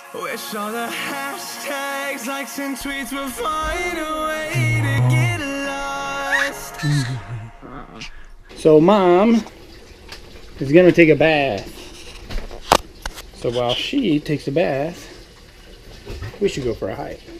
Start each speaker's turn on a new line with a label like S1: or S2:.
S1: Wish all the hashtags, likes, and tweets would find a way to get lost.
S2: So Mom is gonna take a bath. So while she takes a bath, we should go for a hike.